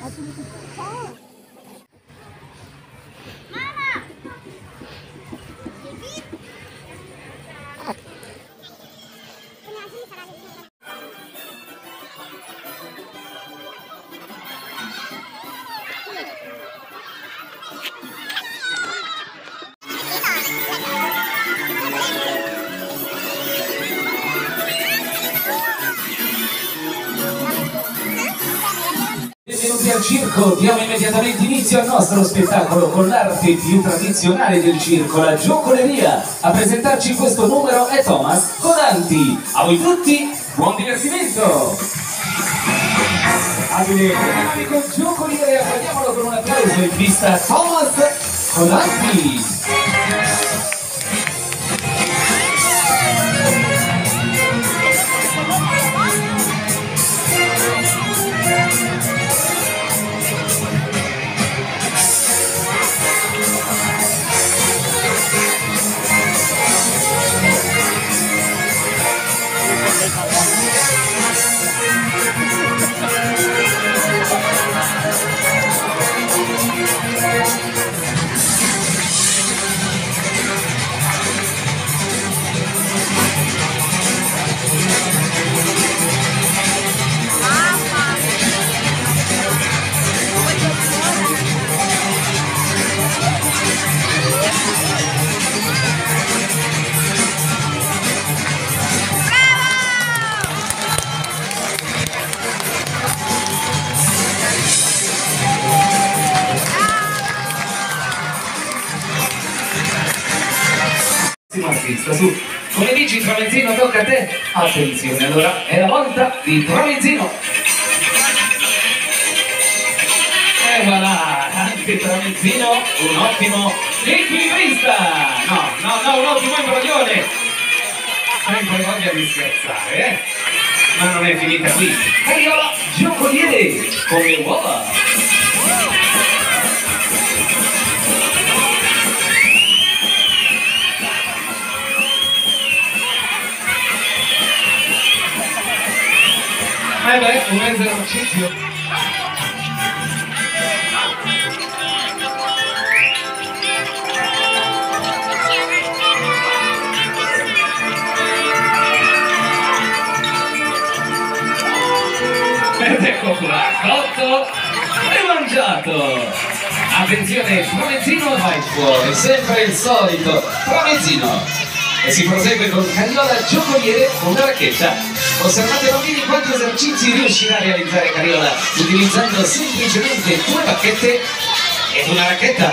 Benvenuti al circo, diamo immediatamente inizio al nostro spettacolo con l'arte più tradizionale del circo, la giocoleria. A presentarci questo numero è Thomas Codanti. A voi tutti, buon divertimento! Abile dinamico giocoliere, accogliamolo con un applauso in pista Thomas Codanti. Artista, su, come dici Tramezzino, tocca a te. Attenzione, allora è la volta di Tramezzino. E voilà, anche Tramezzino un ottimo equilibrista. No, un ottimo imbroglione. Sempre voglia di scherzare, ma non è finita qui. Cariola giocoliere con le uova. Beh, un mezzo esercizio. Ed ecco qua, cotto e mangiato. Attenzione, Tramezzino va in fuori, sempre il solito Tramezzino. E si prosegue con Cariola giocoliere con una racchetta. Osservate bambini quanti esercizi riuscirà a realizzare Cariola utilizzando semplicemente 2 bacchette ed una racchetta.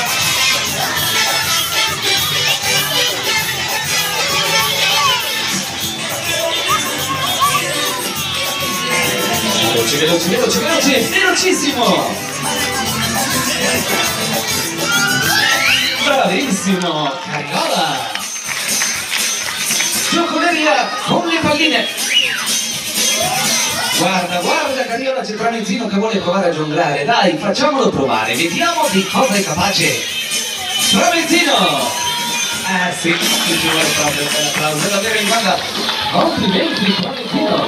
Veloce, velocissimo! Bravissimo, Cariola! Giocoleria con le palline. Guarda Cariola, c'è Tramezzino che vuole provare a jonglare. Dai, facciamolo provare, vediamo di cosa è capace Tramezzino. Sì, ci vuole proprio un applauso, davvero in banda. Complimenti Tramezzino.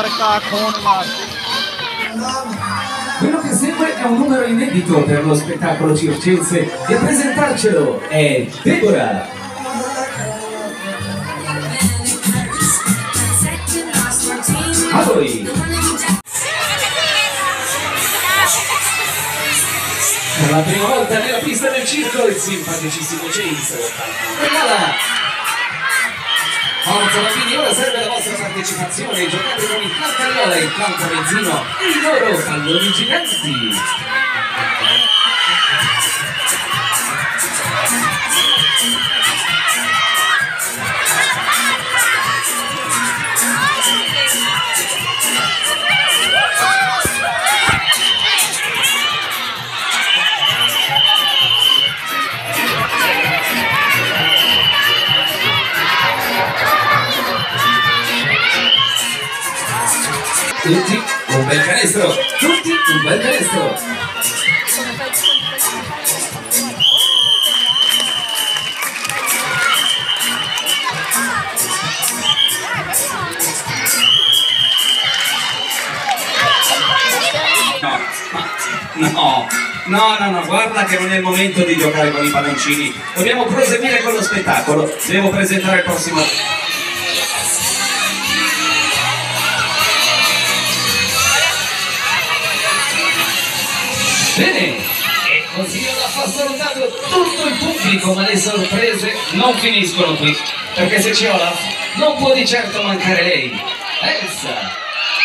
Quello che segue è un numero inedito per lo spettacolo circense e a presentarcelo è Deborah. A voi! Per la prima volta nella pista del circo il simpaticissimo James regala! Forza bambini, ora serve la vostra partecipazione, giocate con il clan Cariola e il clan Tramezzino, i loro palloni giganti! Tutti un bel canestro! Tutti un bel canestro! No, ma No, guarda che non è il momento di giocare con i palloncini. Dobbiamo proseguire con lo spettacolo. Devo presentare il prossimo. Bene, e così ho salutato tutto il pubblico, ma le sorprese non finiscono qui, perché se c'è Olaf non può di certo mancare lei, Elsa.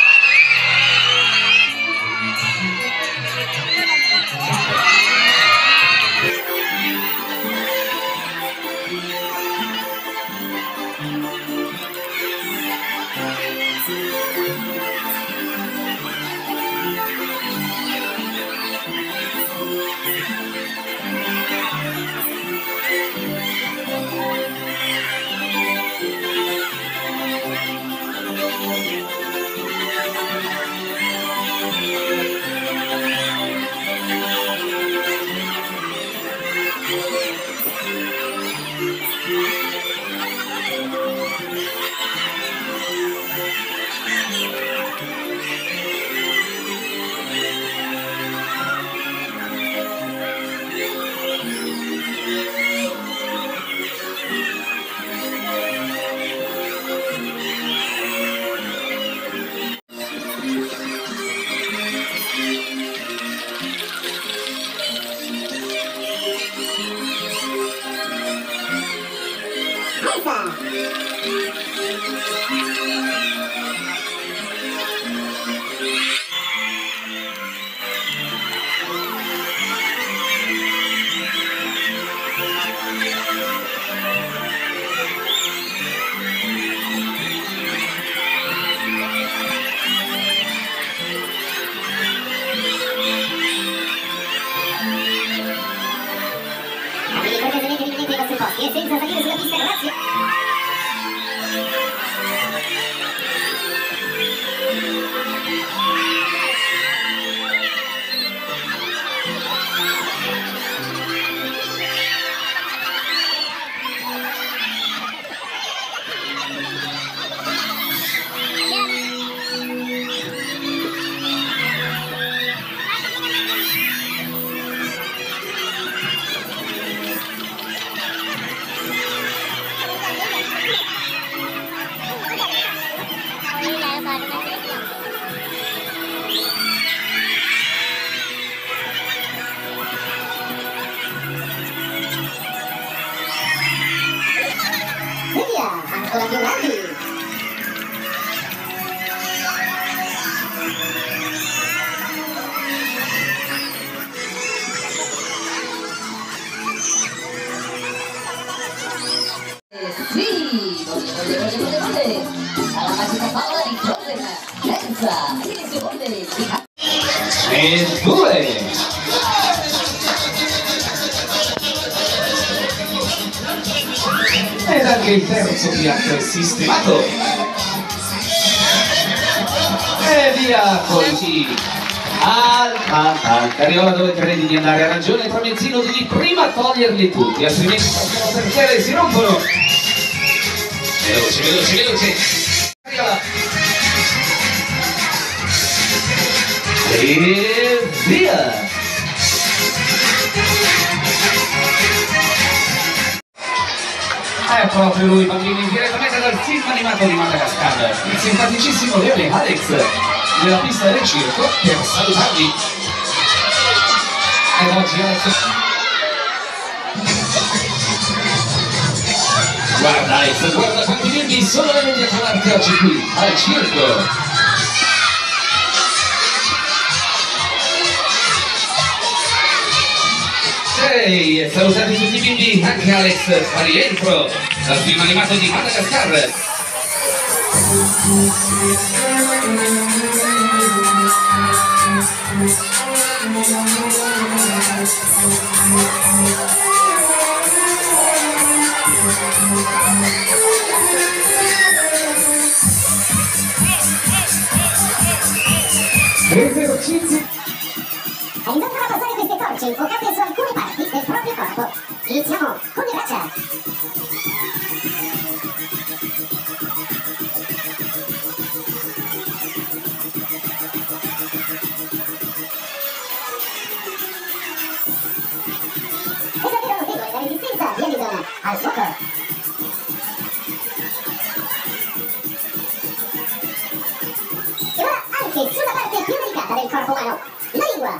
E senza salire sulla pista, grazie. Ancora più grandi. Sì, voglio. Alla magica palla di Frozen, Elsa, e le seconde di... E due. Ed anche il terzo piatto è sistemato. E via così. Cariola, dove credi di andare? Ha ragione Tramezzino, devi prima toglierli tutti, altrimenti passano per terra e si rompono. Veloce. Cariola. E via. È proprio lui, bambini, direttamente dal film animato di Madagascar, il simpaticissimo leone Alex, nella pista del circo per salutarvi. E oggi Alex... Guarda Alex, guarda quanti bimbi sono venuti a trovarti oggi qui, al circo. E salutate tutti i bimbi, anche Alex a rientro dal film animato di Madagascar. Esercizi. Aiuta a posare queste torce infuocate su alcune parti del proprio corpo. Iniziamo con le braccia. al fuoco. E ora anche sulla parte più delicata del corpo umano, la lingua.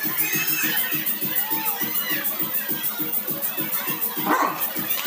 Prova.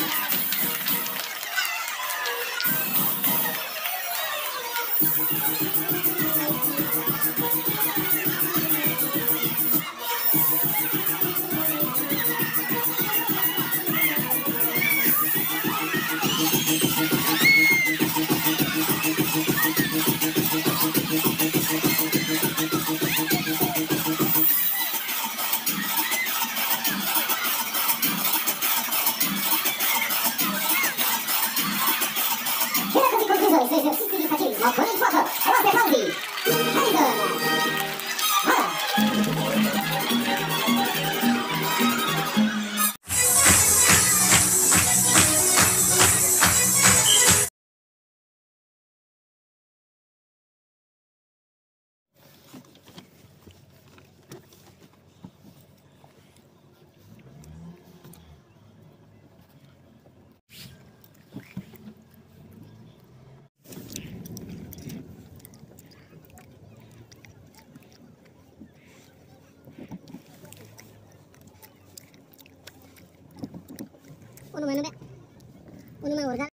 Era così concluso i suoi esercizi di facilismo con il fuoco. A vostri applausi. Harrison. Ora. Onu mana be? Onu mana orada?